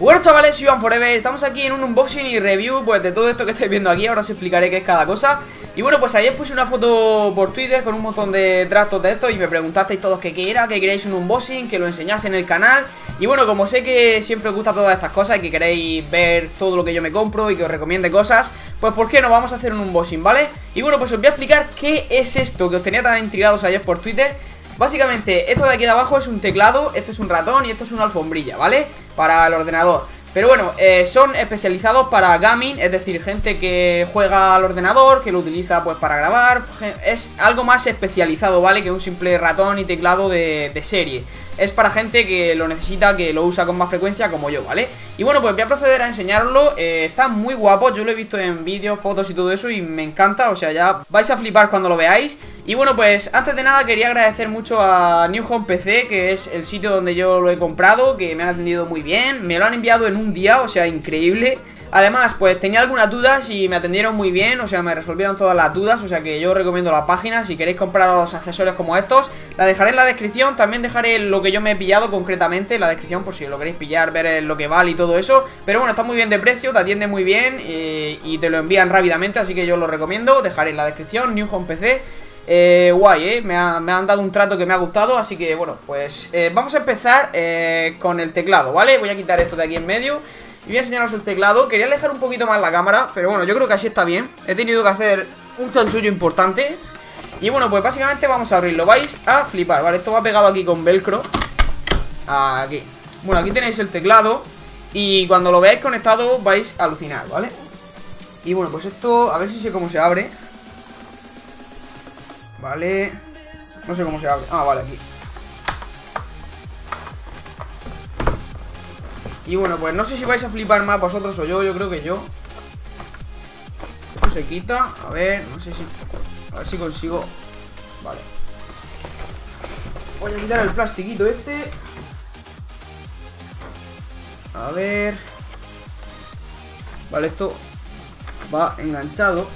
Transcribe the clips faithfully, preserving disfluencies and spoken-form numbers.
Bueno chavales, soy Iván Forever, estamos aquí en un unboxing y review pues de todo esto que estáis viendo aquí. Ahora os explicaré qué es cada cosa. Y bueno, pues ayer puse una foto por Twitter con un montón de tractos de estos y me preguntasteis todos que qué era, que queréis un unboxing, que lo enseñase en el canal. Y bueno, como sé que siempre os gusta todas estas cosas y que queréis ver todo lo que yo me compro y que os recomiende cosas, pues ¿por qué no vamos a hacer un unboxing, ¿vale? Y bueno, pues os voy a explicar qué es esto que os tenía tan intrigados ayer por Twitter. Básicamente, esto de aquí de abajo es un teclado, esto es un ratón y esto es una alfombrilla, ¿vale? Para el ordenador. Pero bueno, eh, son especializados para gaming, es decir, gente que juega al ordenador, que lo utiliza pues para grabar. Es algo más especializado, ¿vale? Que un simple ratón y teclado de, de serie. Es para gente que lo necesita, que lo usa con más frecuencia como yo, ¿vale? Y bueno, pues voy a proceder a enseñarlo. eh, Está muy guapo, yo lo he visto en vídeos, fotos y todo eso y me encanta, o sea, ya vais a flipar cuando lo veáis. Y bueno, pues antes de nada quería agradecer mucho a New Home P C, que es el sitio donde yo lo he comprado, que me han atendido muy bien, me lo han enviado en un día, o sea, increíble. Además, pues tenía algunas dudas y me atendieron muy bien, o sea, me resolvieron todas las dudas, o sea que yo recomiendo la página. Si queréis comprar los accesorios como estos, la dejaré en la descripción. También dejaré lo que yo me he pillado concretamente en la descripción por si lo queréis pillar, ver lo que vale y todo eso. Pero bueno, está muy bien de precio, te atiende muy bien eh, y te lo envían rápidamente, así que yo lo recomiendo. Dejaré en la descripción, New Home P C. Eh, guay, eh, me, ha, me han dado un trato que me ha gustado, así que bueno, pues eh, vamos a empezar eh, con el teclado, ¿vale? Voy a quitar esto de aquí en medio y voy a enseñaros el teclado. Quería alejar un poquito más la cámara, pero bueno, yo creo que así está bien. He tenido que hacer un chanchullo importante. Y bueno, pues básicamente vamos a abrirlo. Vais a flipar, ¿vale? Esto va pegado aquí con velcro. Aquí. Bueno, aquí tenéis el teclado y cuando lo veáis conectado vais a alucinar, ¿vale? Y bueno, pues esto, a ver si sé cómo se abre. Vale. No sé cómo se abre. Ah, vale, aquí. Y bueno, pues no sé si vais a flipar más vosotros o yo. Yo creo que yo. Esto se quita. A ver, no sé si... A ver si consigo... Vale. Voy a quitar el plastiquito este. A ver... Vale, esto va enganchado.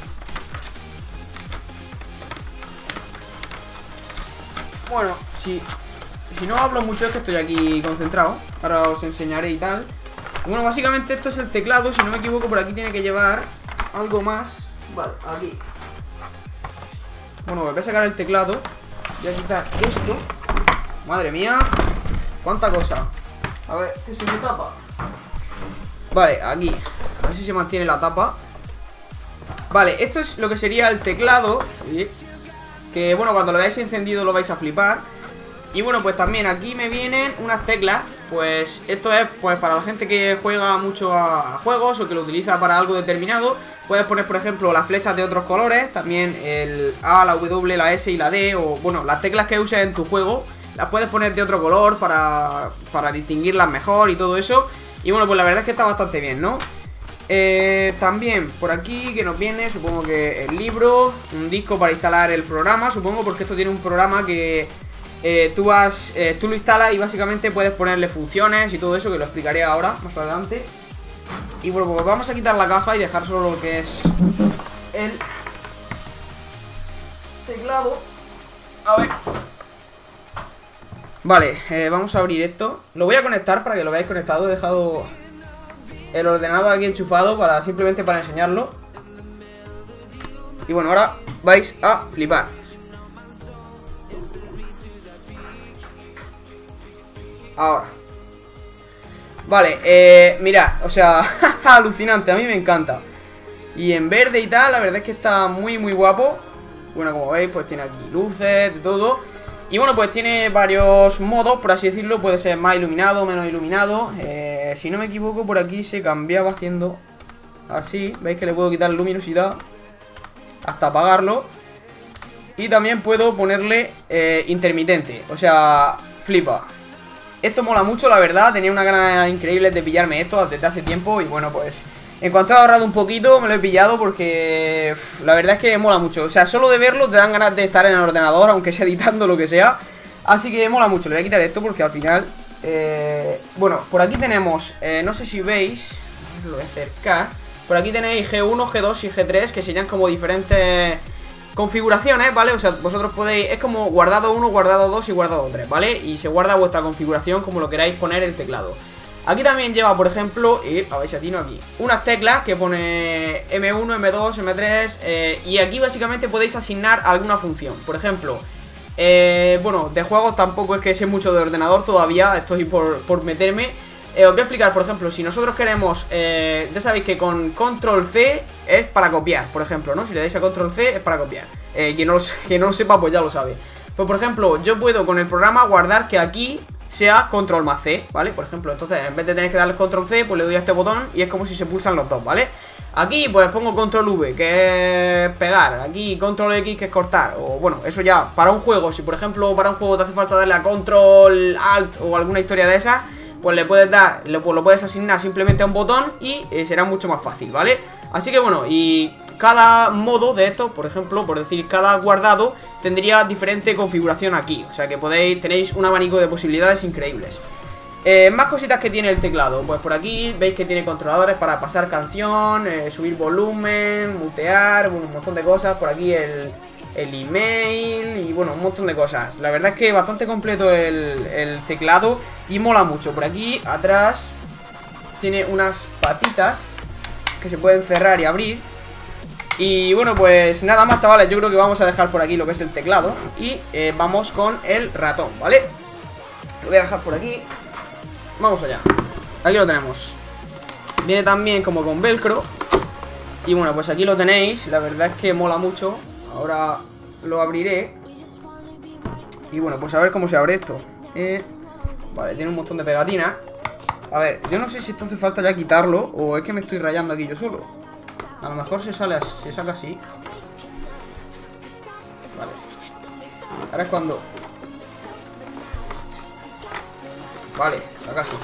Bueno, si, si no hablo mucho es que estoy aquí concentrado. Ahora os enseñaré y tal. Bueno, básicamente esto es el teclado. Si no me equivoco, por aquí tiene que llevar algo más. Vale, aquí. Bueno, voy a sacar el teclado. Voy a quitar esto. Madre mía, cuánta cosa. A ver, que se me tapa. Vale, aquí. A ver si se mantiene la tapa. Vale, esto es lo que sería el teclado. Que bueno, cuando lo veáis encendido lo vais a flipar. Y bueno, pues también aquí me vienen unas teclas. Pues esto es pues para la gente que juega mucho a juegos o que lo utiliza para algo determinado. Puedes poner, por ejemplo, las flechas de otros colores. También el A, la W, la S y la D. O bueno, las teclas que uses en tu juego las puedes poner de otro color para, para distinguirlas mejor y todo eso. Y bueno, pues la verdad es que está bastante bien, ¿no? Eh, también por aquí que nos viene, supongo que el libro, un disco para instalar el programa, supongo, porque esto tiene un programa que eh, tú, vas, eh, tú lo instalas y básicamente puedes ponerle funciones y todo eso, que lo explicaré ahora, más adelante. Y bueno, pues vamos a quitar la caja y dejar solo lo que es el teclado. A ver. Vale, eh, vamos a abrir esto. Lo voy a conectar para que lo veáis conectado. He dejado el ordenador aquí enchufado para simplemente para enseñarlo. Y bueno, ahora vais a flipar. Ahora. Vale, eh, mirad, o sea, alucinante, a mí me encanta. Y en verde y tal, la verdad es que está muy muy guapo. Bueno, como veis, pues tiene aquí luces, de todo. Y bueno, pues tiene varios modos, por así decirlo. Puede ser más iluminado, menos iluminado. eh, Si no me equivoco, por aquí se cambiaba haciendo así. Veis que le puedo quitar luminosidad hasta apagarlo. Y también puedo ponerle eh, intermitente. O sea, flipa. Esto mola mucho, la verdad. Tenía una ganas increíble de pillarme esto desde hace tiempo. Y bueno, pues en cuanto he ahorrado un poquito, me lo he pillado porque uf, la verdad es que mola mucho. O sea, solo de verlo te dan ganas de estar en el ordenador, aunque sea editando lo que sea. Así que mola mucho. Le voy a quitar esto porque al final eh, bueno, por aquí tenemos eh, no sé si veis, lo voy a acercar. Por aquí tenéis G uno, G dos y G tres, que serían como diferentes configuraciones, ¿vale? O sea, vosotros podéis, es como guardado uno, guardado dos y guardado tres, ¿vale? Y se guarda vuestra configuración como lo queráis poner el teclado. Aquí también lleva, por ejemplo, y a ver si atino aquí, unas teclas que pone eme uno, eme dos, eme tres, eh, y aquí básicamente podéis asignar alguna función. Por ejemplo, eh, bueno, de juegos tampoco es que sé mucho de ordenador todavía, estoy por, por meterme. eh, Os voy a explicar, por ejemplo, si nosotros queremos, eh, ya sabéis que con control ce es para copiar, por ejemplo, ¿no? Si le dais a control ce es para copiar. eh, quien, no lo, quien no lo sepa pues ya lo sabe. Pues por ejemplo, yo puedo con el programa guardar que aquí sea control más ce, ¿vale? Por ejemplo, entonces en vez de tener que darle control ce, pues le doy a este botón y es como si se pulsan los dos, ¿vale? Aquí pues pongo control ve, que es pegar. Aquí control equis, que es cortar. O bueno, eso ya para un juego. Si por ejemplo para un juego te hace falta darle a control alt o alguna historia de esas, pues le puedes dar, lo, pues lo puedes asignar simplemente a un botón y eh, será mucho más fácil, ¿vale? Así que bueno, y cada modo de esto, por ejemplo, por decir, cada guardado tendría diferente configuración aquí. O sea que podéis, tenéis un abanico de posibilidades increíbles. eh, Más cositas que tiene el teclado. Pues por aquí veis que tiene controladores para pasar canción, eh, subir volumen, mutear, bueno, un montón de cosas. Por aquí el, el email y bueno, un montón de cosas. La verdad es que bastante completo el, el teclado y mola mucho. Por aquí atrás tiene unas patitas que se pueden cerrar y abrir. Y bueno, pues nada más, chavales, yo creo que vamos a dejar por aquí lo que es el teclado. Y eh, vamos con el ratón, ¿vale? Lo voy a dejar por aquí. Vamos allá. Aquí lo tenemos. Viene también como con velcro. Y bueno, pues aquí lo tenéis. La verdad es que mola mucho. Ahora lo abriré. Y bueno, pues a ver cómo se abre esto. eh, Vale, tiene un montón de pegatinas. A ver, yo no sé si esto hace falta ya quitarlo o es que me estoy rayando aquí yo solo. A lo mejor se sale así, se saca así. Vale. Ahora es cuando... Vale, saca así.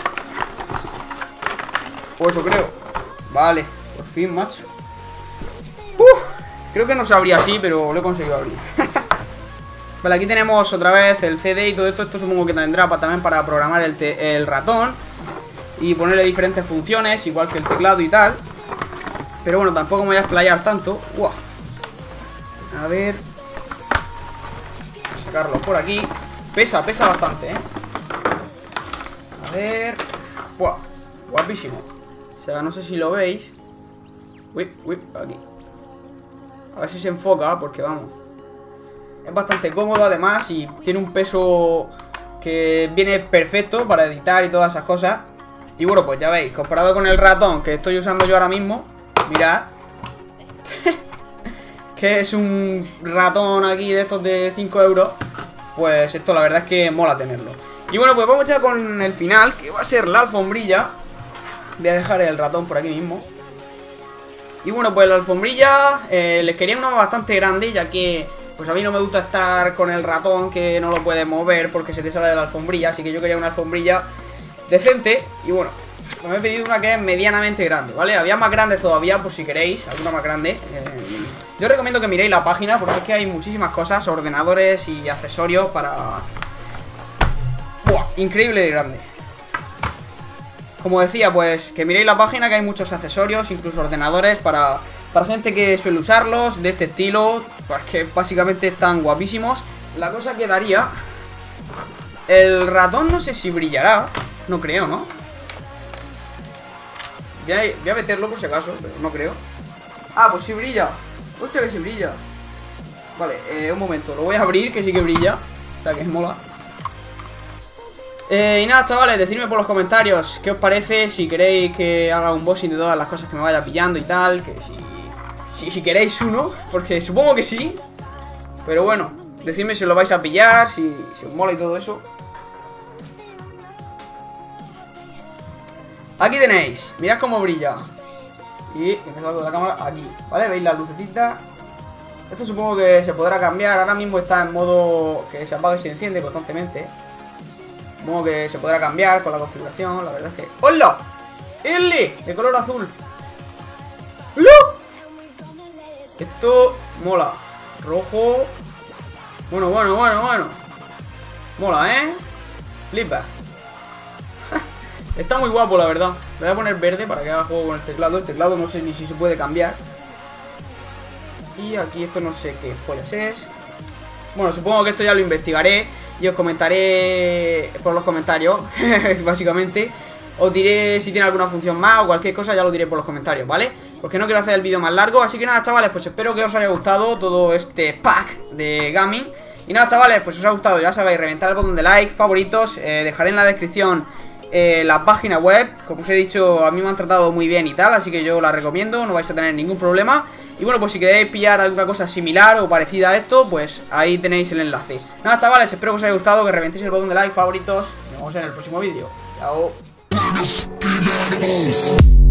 O eso creo. Vale, por fin, macho. Uf, creo que no se abría así, pero lo he conseguido abrir. Vale, aquí tenemos otra vez el ce de y todo esto. Esto supongo que tendrá para, también para programar el, el ratón y ponerle diferentes funciones, igual que el teclado y tal. Pero bueno, tampoco me voy a explayar tanto. ¡Wow! A ver. Vamos a sacarlo por aquí. Pesa, pesa bastante, ¿eh? A ver. ¡Wow! Guapísimo. O sea, no sé si lo veis. Uy, uy, aquí. A ver si se enfoca, porque vamos. Es bastante cómodo además y tiene un peso que viene perfecto para editar y todas esas cosas. Y bueno, pues ya veis, comparado con el ratón que estoy usando yo ahora mismo, mirad. Que es un ratón aquí de estos de cinco euros. Pues esto la verdad es que mola tenerlo. Y bueno, pues vamos ya con el final, que va a ser la alfombrilla. Voy a dejar el ratón por aquí mismo. Y bueno, pues la alfombrilla eh, les quería una bastante grande, ya que pues a mí no me gusta estar con el ratón que no lo puedes mover porque se te sale de la alfombrilla. Así que yo quería una alfombrilla decente. Y bueno, pues me he pedido una que es medianamente grande, ¿vale? Había más grandes todavía, por si queréis, alguna más grande. eh, Yo recomiendo que miréis la página porque es que hay muchísimas cosas, ordenadores y accesorios para... ¡Buah! Increíble de grande. Como decía, pues que miréis la página, que hay muchos accesorios, incluso ordenadores para, para gente que suele usarlos, de este estilo. Pues que básicamente están guapísimos. La cosa que daría... El ratón no sé si brillará. No creo, ¿no? Voy a, voy a meterlo por si acaso, pero no creo. Ah, pues sí brilla. Hostia, que sí brilla. Vale, eh, un momento, lo voy a abrir, que sí que brilla. O sea, que es mola. Eh, y nada, chavales, decidme por los comentarios qué os parece, si queréis que haga un unboxing de todas las cosas que me vaya pillando y tal. Que si, si, si queréis uno, porque supongo que sí. Pero bueno, decidme si os lo vais a pillar, si, si os mola y todo eso. Aquí tenéis, mirad cómo brilla. Y que me salgo de la cámara aquí, ¿vale? ¿Veis las lucecitas? Esto supongo que se podrá cambiar. Ahora mismo está en modo que se apaga y se enciende constantemente. Supongo que se podrá cambiar con la configuración. La verdad es que... ¡Hola! ¡Ele! De color azul. ¡Hola! Esto mola. Rojo. Bueno, bueno, bueno, bueno. Mola, ¿eh? Flipa. Está muy guapo, la verdad. Le voy a poner verde para que haga juego con el teclado. El teclado no sé ni si se puede cambiar. Y aquí esto no sé qué pollas es. Bueno, supongo que esto ya lo investigaré y os comentaré por los comentarios, básicamente. os diré si tiene alguna función más o cualquier cosa, ya lo diré por los comentarios, ¿vale? Porque no quiero hacer el vídeo más largo. Así que nada, chavales, pues espero que os haya gustado todo este pack de gaming. Y nada, chavales, pues si os ha gustado, ya sabéis, reventar el botón de like, favoritos, eh, dejaré en la descripción eh, la página web. Como os he dicho, a mí me han tratado muy bien y tal, así que yo la recomiendo, no vais a tener ningún problema. Y bueno, pues si queréis pillar alguna cosa similar o parecida a esto, pues ahí tenéis el enlace. Nada, chavales, espero que os haya gustado, que reventéis el botón de like, favoritos. Nos vemos en el próximo vídeo. Chao.